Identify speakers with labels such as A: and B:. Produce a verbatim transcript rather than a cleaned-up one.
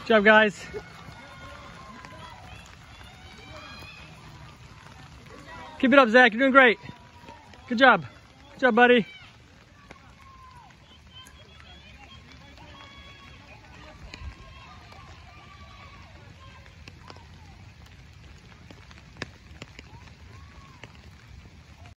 A: Good job, guys. Keep it up, Zach. You're doing great. Good job. Good job, buddy.